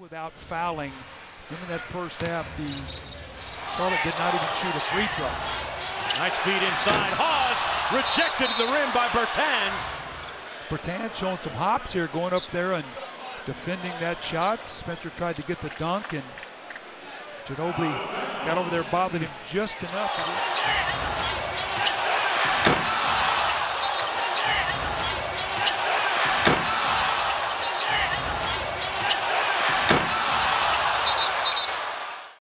without fouling. Even in that first half, the Charlotte did not even shoot a free throw. Nice feed inside. Hawes rejected at the rim by Bertāns. Bertāns showing some hops here, going up there and defending that shot. Spencer tried to get the dunk, and Ginobili got over there, bothered him just enough.